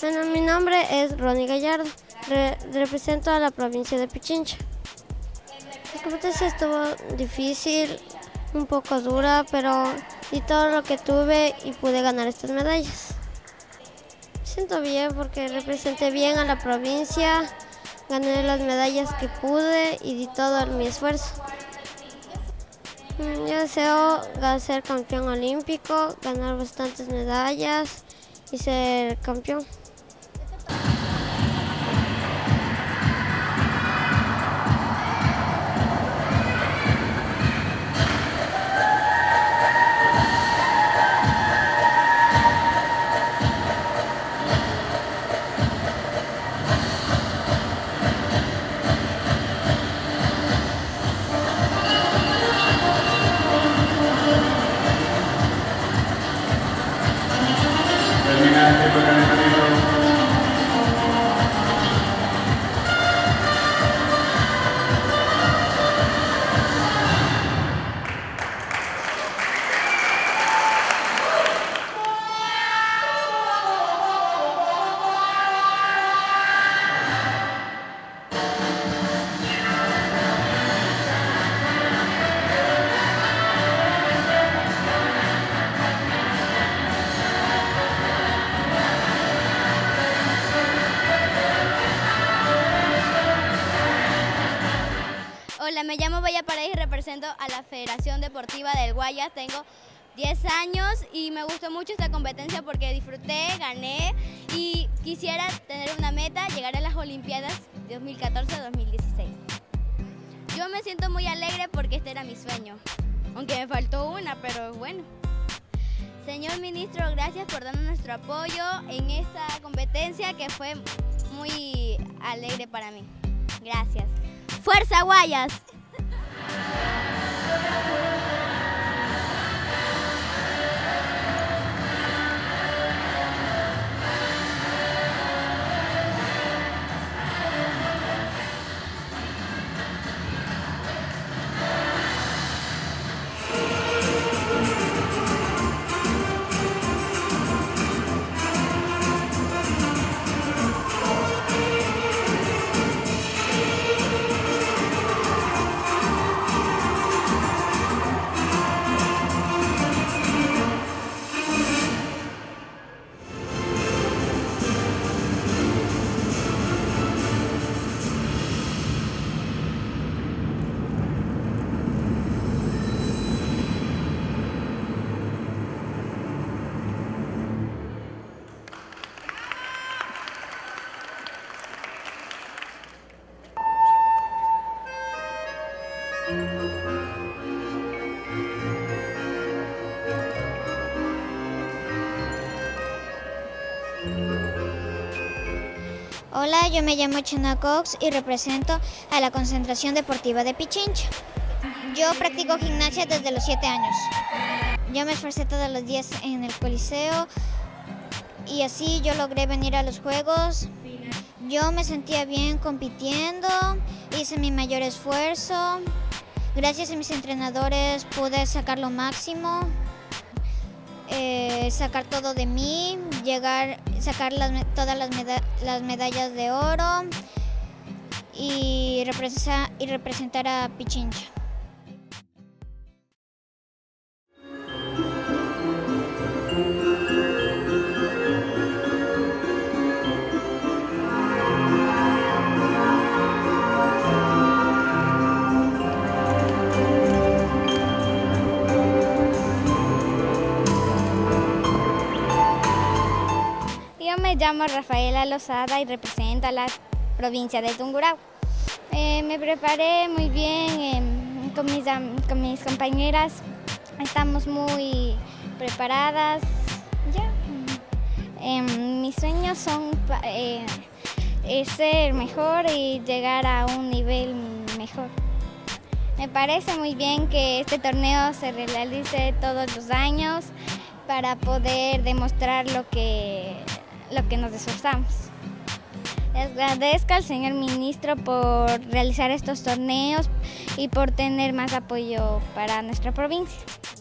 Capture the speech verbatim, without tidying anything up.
Bueno, mi nombre es Ronnie Gallardo, Re represento a la provincia de Pichincha. La competencia estuvo difícil, un poco dura, pero di todo lo que tuve y pude ganar estas medallas. Me siento bien porque representé bien a la provincia, gané las medallas que pude y di todo mi esfuerzo. Yo deseo ser campeón olímpico, ganar bastantes medallas y ser campeón. Hola, me llamo Bella Paredes y represento a la Federación Deportiva del Guayas. Tengo diez años y me gustó mucho esta competencia porque disfruté, gané y quisiera tener una meta, llegar a las Olimpiadas dos mil catorce a dos mil dieciséis. Yo me siento muy alegre porque este era mi sueño, aunque me faltó una, pero bueno. Señor Ministro, gracias por darnos nuestro apoyo en esta competencia que fue muy alegre para mí. Gracias. ¡Fuerza, Guayas! Hola, yo me llamo Chena Cox y represento a la Concentración Deportiva de Pichincha. Yo practico gimnasia desde los siete años. Yo me esforcé todos los días en el coliseo y así yo logré venir a los Juegos. Yo me sentía bien compitiendo, hice mi mayor esfuerzo. Gracias a mis entrenadores pude sacar lo máximo, eh, sacar todo de mí, llegar, sacar las, todas las, meda las medallas de oro y representar, y representar a Pichincha. Yo me llamo Rafaela Lozada y represento a la provincia de Tungurahua. Eh, me preparé muy bien eh, con, mis, con mis compañeras, estamos muy preparadas. Ya. Eh, mis sueños son eh, ser mejor y llegar a un nivel mejor. Me parece muy bien que este torneo se realice todos los años para poder demostrar lo que lo que nos esforzamos. Les agradezco al señor ministro por realizar estos torneos y por tener más apoyo para nuestra provincia.